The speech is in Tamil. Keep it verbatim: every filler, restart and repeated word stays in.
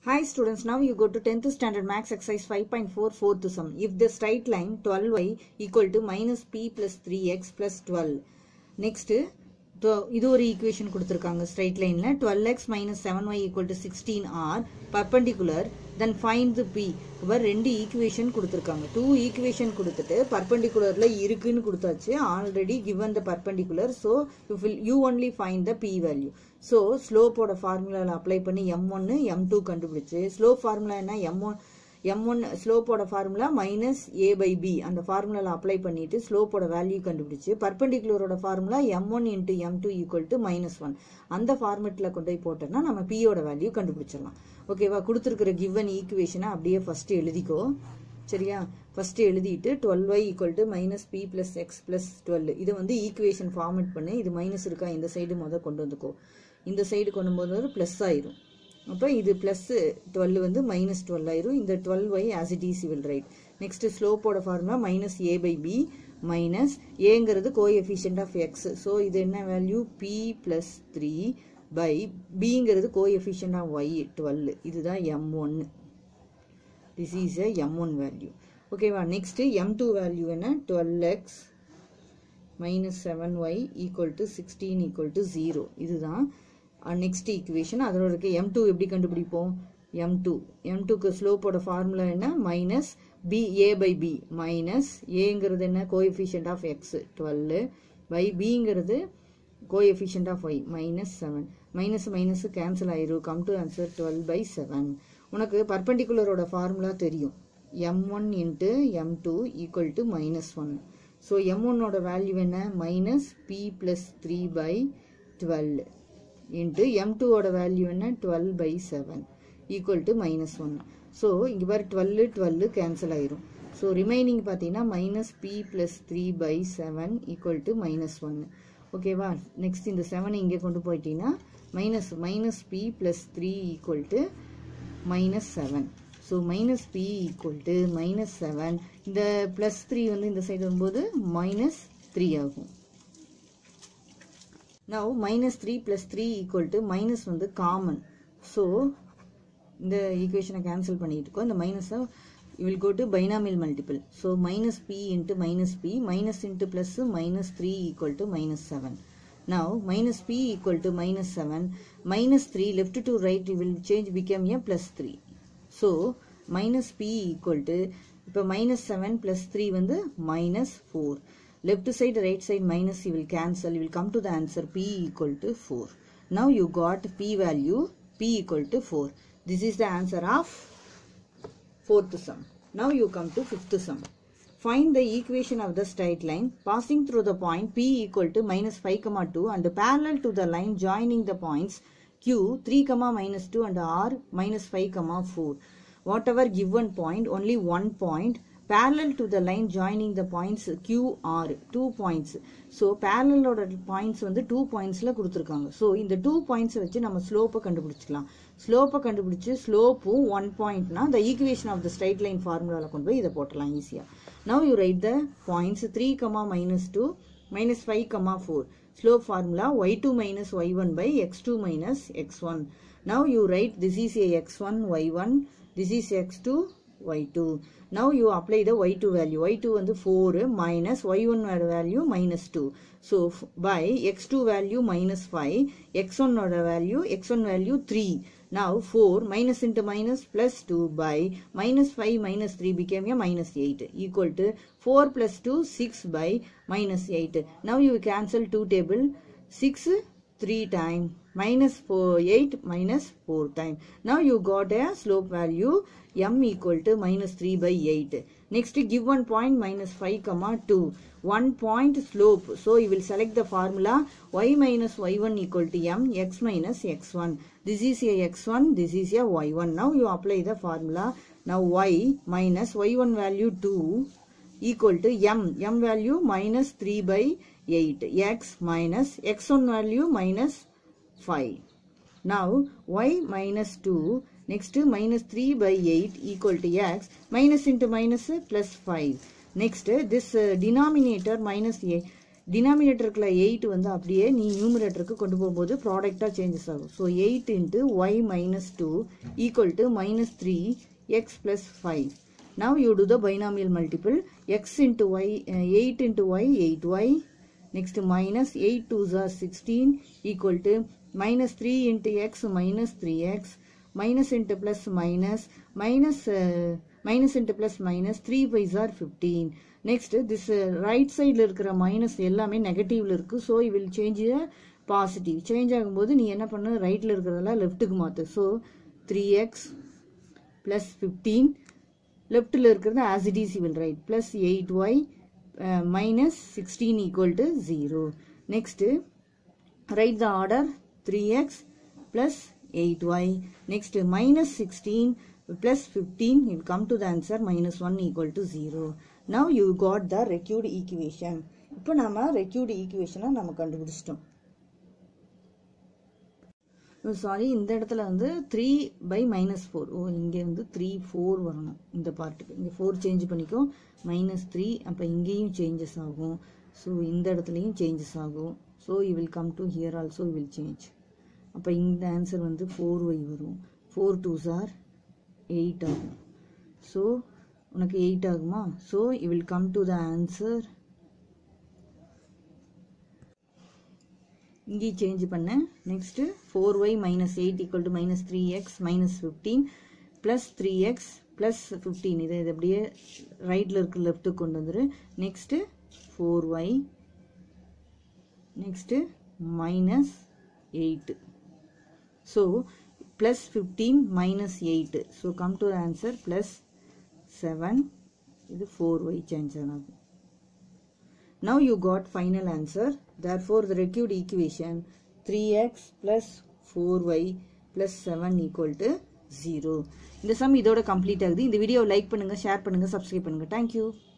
Hi students, now you go to tenth standard max exercise five point four fourth sum. If the straight line twelve y equal to minus p plus three x plus twelve. Next, இது ஒரு equation கொடுத்திருக்காங்க straight lineல twelve x minus seven y equal to sixteen are perpendicular, then find the p. இவர் ரெண்டு equation கொடுத்திருக்காங்க. two equation கொடுத்துட்டு perpendicularல இருக்குன்னு கொடுத்தாச்சு. Already given the perpendicular, so you will you only find the p value. So slope ஓட formula apply பண்ணி m one m two கண்டுபிடிச்சு slope formula என்ன m one m one slope ஓட formula minus a by b அந்த formula apply பண்ணிட்டு slope ஓட value கண்டுபிடிச்சு perpendicular ஓட formula m one into m two equal to minus one அந்த formatல கொண்டு போய் போட்டோம்னா நம்ம p ஓட value கண்டுபிடிச்சிடலாம். ஓகேவா? கொடுத்திருக்கிற given equation அப்படியே first எழுதிக்கோ. சரியா? first எழுதிட்டு twelve y equal to minus p plus x plus twelve இது வந்து equation format பண்ணு. இது minus இருக்கா இந்த சைடு முத கொண்டு வந்துக்கோ. இந்த சைடு கொண்டு போது plus ஆயிரும். அப்ப இது plus twelve வந்து minus twelve ஆயிரும். இந்த twelve y as it is will write. Next slope ஓட formula minus a by b minus aங்கிறது coefficient of x. So இது என்ன value p plus three by bங்கிறது coefficient of y twelve. இதுதான் m one. This is a m one value. Okay, next m two value என்ன twelve x minus seven y equal to sixteen equal to zero. இதுதான் next equation. அதோட இருக்க m two எப்படி கண்டுபிடிப்போம்? m two m two க்கு slope ஓட formula என்ன? minus b a by b minus aங்கிறது என்ன? coefficient of x twelve by bங்கிறது coefficient of y minus seven. minus minus cancel ஆயிரும். come to answer twelve by seven. உனக்கு perpendicular ஓட formula தெரியும். m one into m two equal to minus one. so m one ஓட value என்ன? minus p plus three by twelve into m two ஓட value என்ன? twelve by seven equal to minus one. so இங்க பாரு twelve twelve cancel ஆயிரும். so remaining பாத்தீங்கன்னா minus p plus three by seven equal to minus one. ஓகேவா? next இந்த seven இங்க கொண்டு போயிட்டீங்கன்னா minus minus p plus three equal to minus seven. so minus p equal to minus seven. இந்த plus three வந்து இந்த சைடு வரும்போது minus three ஆகும். now minus three plus three equal to minus வந்து common. so இந்த equation cancel பண்ணிட்டுக்கோ. இந்த minus you will go to binomial multiple. so minus p into minus p minus into plus minus three equal to minus seven. now minus p equal to minus seven minus three left to right you will change become a plus three. so minus p equal to இப்போ minus seven plus three வந்து minus four. left side right side minus you will cancel. you will come to the answer p equal to four. now you got p value p equal to four. this is the answer of fourth sum. now you come to fifth sum. find the equation of the straight line passing through the point p equal to minus five comma two and parallel to the line joining the points q three comma minus two and r minus five comma four. whatever given point, only one point parallel to the line joining the points q r two points. so parallel ஓட points வந்து two pointsல கொடுத்திருக்காங்க. so இந்த two points வச்சு நம்ம slope கண்டுபிடிச்சுக்கலாம். slope கண்டுபிடிச்சு slope one point னா the equation of the straight line formula கொண்டு போய் இத போடலாம் ஈஸியா. now you write the points three comma minus two minus five comma four. slope formula y two minus y one by x two minus x one. now you write this is a x one y one, this is x two y two. now you apply the y two value. y two வந்து four minus y one value minus two. so by x two value minus five, x one value x one value three. now four minus into minus plus two by minus five minus three became a minus eight equal to four plus two six by minus eight. now you cancel two table six three time minus four eight minus four time. now you got a slope value m equal to minus three by eight. next give one point minus five comma two. one point slope. so you will select the formula y minus y one equal to m x minus x one. this is a x one, this is a y one. now you apply the formula. now y minus y one value two equal to m. m value minus three by eight. x minus x one value minus five. now y minus two next minus three by eight equal to x minus into minus plus five. next this uh, denominator minus a டினாமினேட்டருக்குள்ள எயிட் வந்து அப்படியே நீ நியூமரேட்டருக்கு கொண்டு போகும்போது ப்ராடக்டாக சேஞ்சஸ் ஆகும். So eight into y minus two equal to minus three x plus five. Now you do the binomial multiple. X into y, uh, eight into y, eight y. Next minus eight twos are sixteen equal to minus three into x minus three x. Minus into plus minus. Minus, uh, minus into plus minus. three fives are fifteen. Next this uh, right side இருக்கிற minus எல்லாமே நெகட்டிவ்ல இருக்கு. So you will change the positive. Change ஆகும்போது நீ என்ன பண்ணு ரைட்ல இருக்கிறதெல்லாம் லெஃப்ட்டுக்கு மாத்து. So three x plus fifteen. Left ல இருக்கிறது as it is you will write plus eight y uh, minus sixteen equal to zero. Next write the order three x plus eight y. Next minus sixteen plus fifteen, you come to the answer minus one equal to zero. Now you got the recurred equation. இப்போ நாம recurred equation நாம கண்டுபிடிச்சிட்டோம். சாரி, இந்த இடத்துல வந்து த்ரீ பை மைனஸ் ஃபோர். ஓ இங்கே வந்து த்ரீ ஃபோர் வரணும் இந்த பார்ட்டுக்கு. இங்கே ஃபோர் சேஞ்ச் பண்ணிக்கும் மைனஸ் த்ரீ. அப்போ இங்கேயும் சேஞ்சஸ் ஆகும். ஸோ இந்த இடத்துலையும் சேஞ்சஸ் ஆகும். So you will come to here also you will change. அப்போ இந்த ஆன்சர் வந்து ஃபோர் ஒய் வரும். ஃபோர் டூஸ் ஆர் எயிட் ஆகும். ஸோ உனக்கு எயிட் ஆகுமா? So you will come to the answer. இங்கே சேஞ்ச் பண்ணேன். Next four Y minus eight equal to minus three x minus fifteen plus three x plus fifteen. இதை இது அப்படியே ரைட்டில் இருக்க லெஃப்ட்டுக்கு கொண்டு வந்துரு. Next four y next minus eight. So plus fifteen minus eight. So come to answer plus seven. இது ஃபோர் ஒய் சேஞ்ச் ஆகும். Now you got final answer. Therefore the recurred equation three x plus four y plus seven equal to zero. இந்த சம் இதோட கம்ப்ளீட் ஆகுது. இந்த வீடியோவை லைக் பண்ணுங்க, ஷேர் பண்ணுங்க, சப்ஸ்கிரைப் பண்ணுங்க. Thank you.